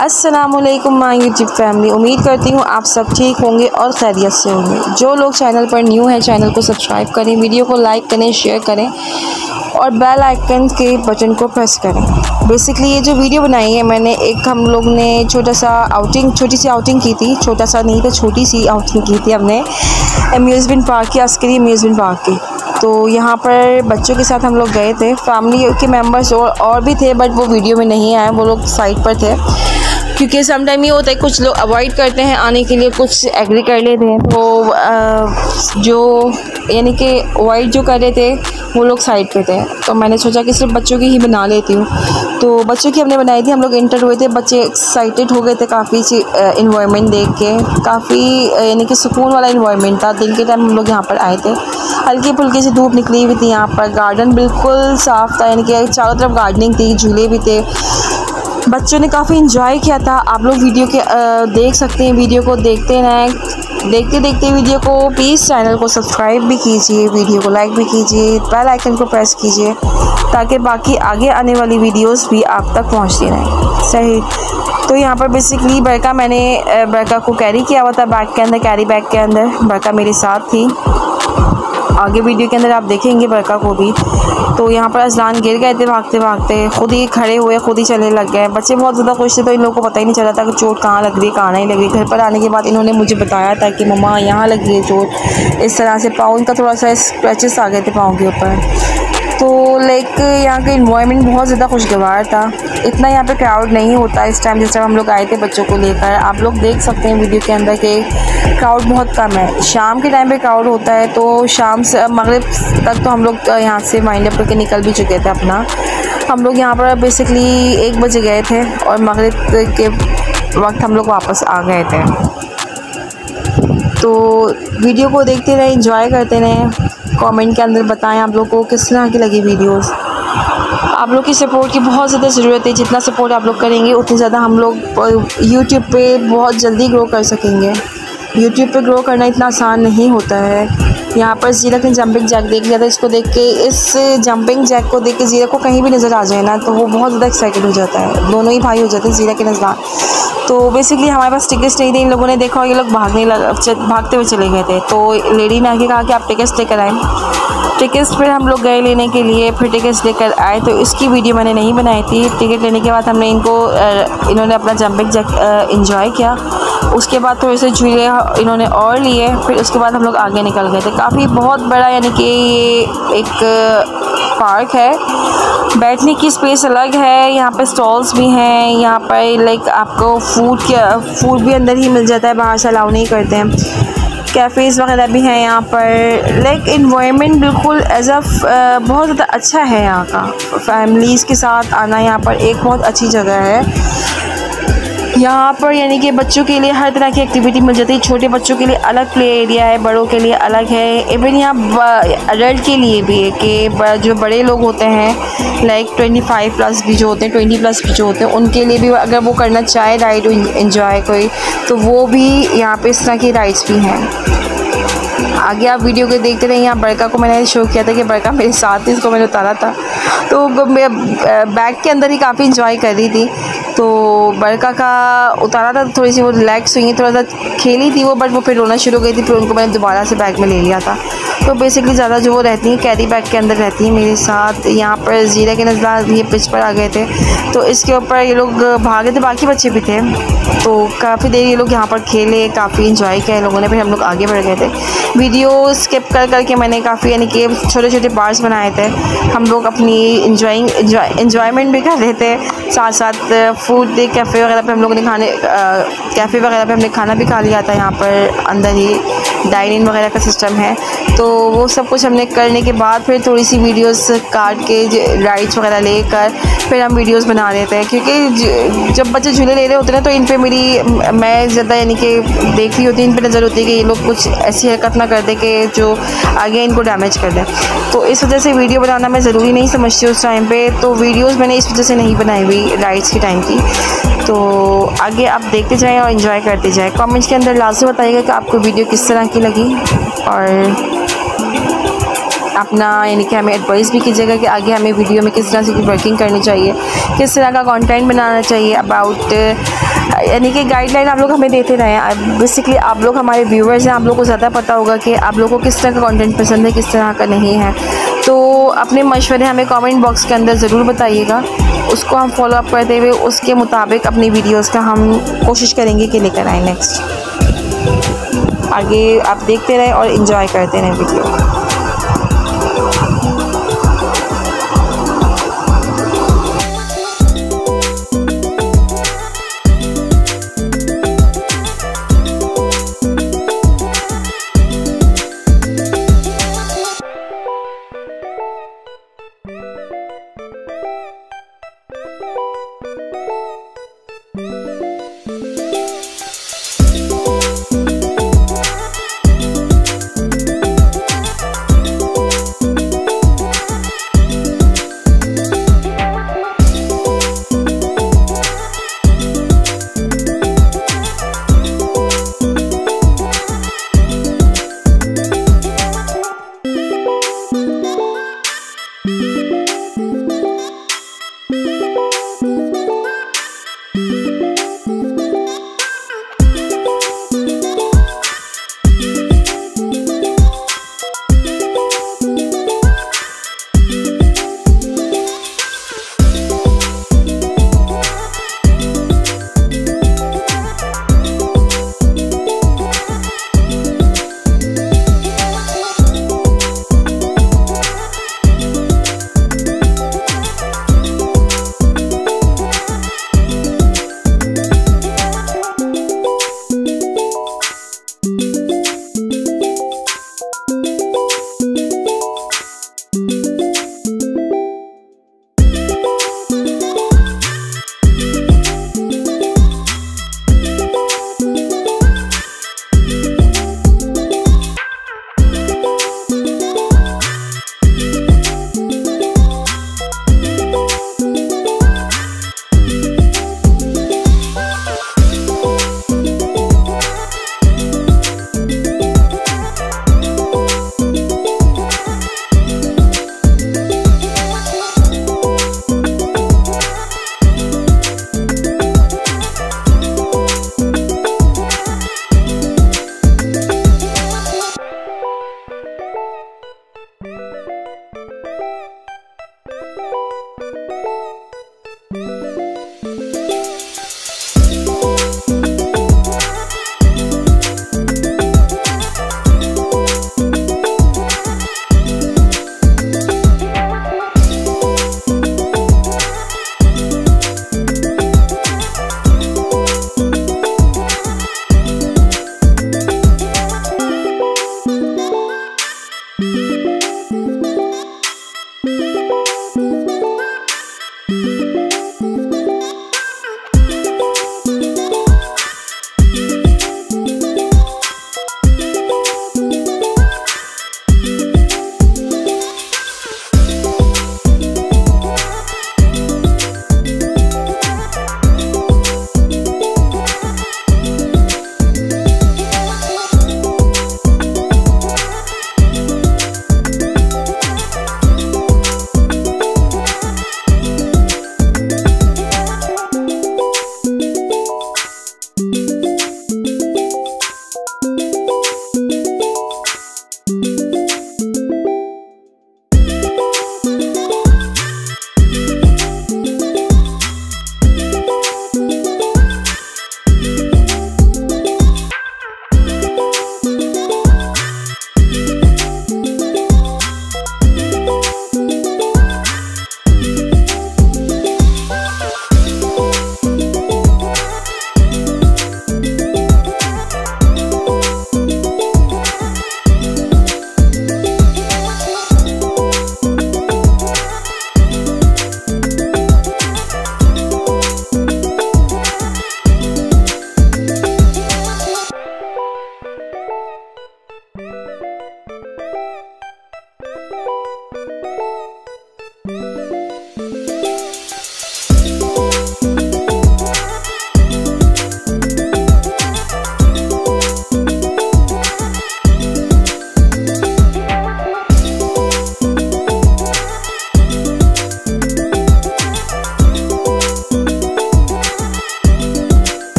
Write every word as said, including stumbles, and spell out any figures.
अस्सलामुअलैकुम my YouTube family. उम्मीद करती हूँ आप सब ठीक होंगे और खैरियत से होंगे। जो लोग चैनल पर न्यू हैं चैनल को सब्सक्राइब करें, वीडियो को लाइक करें, शेयर करें और बेल आइकन के बटन को प्रेस करें। बेसिकली ये जो वीडियो बनाई है मैंने, एक हम लोग ने छोटा सा आउटिंग छोटी सी आउटिंग की थी, छोटा सा नहीं था छोटी सी आउटिंग की थी हमने अम्यूज़मेंट पार्क की, अस्करी अम्यूज़मेंट पार्क की। तो यहाँ पर बच्चों के साथ हम लोग गए थे, फैमिली के मेंबर्स और और भी थे बट वो वीडियो में नहीं आए, वो लोग साइड पर थे क्योंकि समटाइम ये होता है कुछ लोग अवॉइड करते हैं आने के लिए, कुछ एग्री कर लेते हैं। तो आ, जो यानी कि अवॉइड जो कर रहे थे वो लोग साइड पे थे, तो मैंने सोचा कि सिर्फ बच्चों की ही बना लेती हूँ। तो बच्चों की हमने बनाई थी, हम लोग इंटर हुए थे, बच्चे एक्साइटेड हो गए थे काफ़ी सी इन्वायरमेंट देख के, काफ़ी यानी कि सुकून वाला इन्वायरमेंट था। दिन के टाइम हम लोग यहाँ पर आए थे, हल्की फुल्की सी धूप निकली हुई थी, यहाँ पर गार्डन बिल्कुल साफ़ था, यानी कि चारों तरफ गार्डनिंग थी, झूले भी थे, बच्चों ने काफ़ी इंजॉय किया था। आप लोग वीडियो के आ, देख सकते हैं, वीडियो को देखते रहें, देखते देखते वीडियो को प्लीज़ चैनल को सब्सक्राइब भी कीजिए, वीडियो को लाइक भी कीजिए, बेल आइकन को प्रेस कीजिए ताकि बाकी आगे आने वाली वीडियोस भी आप तक पहुंचती रहें। सही। तो यहाँ पर बेसिकली बरका, मैंने बरका को कैरी किया हुआ था बैग के अंदर, कैरी बैग के अंदर बरका मेरे साथ थी। आगे वीडियो के अंदर आप देखेंगे बरका को भी। तो यहाँ पर अजलान गिर गए थे भागते भागते, खुद ही खड़े हुए, खुद ही चलने लग गए। बच्चे बहुत ज़्यादा खुश थे, तो इन लोगों को पता ही नहीं चला था कि चोट कहाँ लग रही है, कहाँ नहीं लग रही। घर पर आने के बाद इन्होंने मुझे बताया था कि मम्मा यहाँ लग रही है चोट, इस तरह से पाँव इनका थोड़ा सा स्क्रैचेस आ गए थे पाँव के ऊपर। तो लाइक यहाँ का इन्वायरमेंट बहुत ज़्यादा खुशगवार था, इतना यहाँ पे क्राउड नहीं होता इस टाइम जिस टाइम हम लोग आए थे बच्चों को लेकर। आप लोग देख सकते हैं वीडियो के अंदर कि क्राउड बहुत कम है, शाम के टाइम पे क्राउड होता है। तो शाम से मगरिब तक तो हम लोग यहाँ से वाइंड अप करके निकल भी चुके थे अपना। हम लोग यहाँ पर बेसिकली एक बजे गए थे और मगरिब के वक्त हम लोग वापस आ गए थे। तो वीडियो को देखते रहें, इंजॉय करते रहें, कमेंट के अंदर बताएं आप लोग को किस तरह की लगी वीडियोस। आप लोग की सपोर्ट की बहुत ज़्यादा ज़रूरत है, जितना सपोर्ट आप लोग करेंगे उतनी ज़्यादा हम लोग यूट्यूब पे बहुत जल्दी ग्रो कर सकेंगे। यूट्यूब पे ग्रो करना इतना आसान नहीं होता है। यहाँ पर ज़ीरा ने जंपिंग जैक देख लिया था, इसको देख के, इस जंपिंग जैक को देख के ज़ीरा को कहीं भी नज़र आ जाए ना तो वो बहुत ज़्यादा एक्साइटेड हो जाता है, दोनों ही भाई हो जाते हैं ज़ीरा के नज़र। तो बेसिकली हमारे पास टिकट्स नहीं थे, इन लोगों ने देखा और ये लोग भागने लग भागते हुए चले गए थे। तो लेडी ने आके कहा कि आप टिकट्स लेकर आएँ। टिकट्स फिर हम लोग गए लेने के लिए, फिर टिकट्स लेकर आए। तो इसकी वीडियो मैंने नहीं बनाई थी। टिकट लेने के बाद हमने इनको इन्होंने अपना जंपिंग जैक इंजॉय किया, उसके बाद थोड़े से झूले इन्होंने और लिए, फिर उसके बाद हम लोग आगे निकल गए थे। काफ़ी बहुत बड़ा यानी कि ये एक पार्क है, बैठने की स्पेस अलग है, यहाँ पर स्टॉल्स भी हैं, यहाँ पर लाइक आपको फूड के फूड भी अंदर ही मिल जाता है, बाहर से अलाउ नहीं करते हैं। कैफ़ेज़ वगैरह भी हैं यहाँ पर। लाइक इन्वायरमेंट बिल्कुल एज अ बहुत ज़्यादा अच्छा है यहाँ का। फैमिलीज़ के साथ आना यहाँ पर एक बहुत अच्छी जगह है। यहाँ पर यानी कि बच्चों के लिए हर तरह की एक्टिविटी मिल जाती है। छोटे बच्चों के लिए अलग प्ले एरिया है, बड़ों के लिए अलग है, इवन यहाँ अडल्ट के लिए भी है कि जो बड़े लोग होते हैं लाइक ट्वेंटी फाइव प्लस भी जो होते हैं, ट्वेंटी प्लस भी जो होते हैं, उनके लिए भी अगर वो करना चाहे राइड एंजॉय कोई, तो वो भी यहाँ पे इस तरह की राइड्स भी हैं। आगे आप वीडियो को देखते रहे। यहाँ बरका को मैंने शो किया था कि बरका मेरे साथ ही, इसको मैंने उतारा था, तो मैं बैग के अंदर ही काफ़ी इंजॉय कर रही थी। तो बरका का उतारा था, थोड़ी सी वो रिलैक्स हुई, थोड़ा सा खेली थी वो, बट वो फिर रोना शुरू हो गई थी, फिर उनको मैंने दोबारा से बैग में ले लिया था। तो बेसिकली ज़्यादा जो वो रहती हैं कैरी बैग के अंदर रहती हैं मेरे साथ। यहाँ पर ज़ीरा के नज़र ये पिच पर आ गए थे, तो इसके ऊपर ये लोग भागे थे, बाकी बच्चे भी थे। तो काफ़ी देर ये लोग यहाँ पर खेले, काफ़ी इंजॉय किया इन लोगों ने, फिर हम लोग आगे बढ़ गए थे। वीडियो स्किप कर करके मैंने काफ़ी यानी कि छोटे छोटे पार्ट्स बनाए थे। हम लोग अपनी इंजॉइंग इंजॉयमेंट भी कर रहे थे, साथ साथ फूड कैफ़े वगैरह पे हम लोगों ने खाने कैफ़े वगैरह पे हमने खाना भी खा लिया था। यहाँ पर अंदर ही डाइनिंग वगैरह का सिस्टम है। तो वो सब कुछ हमने करने के बाद फिर थोड़ी सी वीडियोस काट के राइड्स वगैरह लेकर फिर हम वीडियोस बना रहे थे, क्योंकि जब बच्चे झूले ले रहे होते हैं तो इन पे मेरी मैं ज़्यादा यानी कि देख रही होती, इन पे नज़र होती है कि ये लोग कुछ ऐसी हरकत ना कर दे कि जो आगे इनको डैमेज कर दे। तो इस वजह से वीडियो बनाना मैं ज़रूरी नहीं समझती उस टाइम पे, तो वीडियोस मैंने इस वजह से नहीं बनाई हुई राइड्स के टाइम की। तो आगे आप देखते जाएं और एंजॉय करते जाएं। कमेंट्स के अंदर लाजमी बताइएगा कि आपको वीडियो किस तरह की लगी और अपना यानी कि हमें एडवाइस भी कीजिएगा कि आगे हमें वीडियो में किस तरह से वर्किंग करनी चाहिए, किस तरह का कंटेंट बनाना चाहिए अबाउट, यानी कि गाइडलाइन आप लोग हमें देते रहें। बेसिकली आप लोग हमारे व्यूवर्स हैं, आप लोगों को ज़्यादा पता होगा कि आप लोगों को किस तरह का कंटेंट पसंद है, किस तरह का नहीं है। तो अपने मशवरे हमें कमेंट बॉक्स के अंदर ज़रूर बताइएगा, उसको हम फॉलो अप करते हुए उसके मुताबिक अपनी वीडियोस का हम कोशिश करेंगे कि लेकर आएँ नेक्स्ट। आगे आप देखते रहें और इन्जॉय करते रहें वीडियो।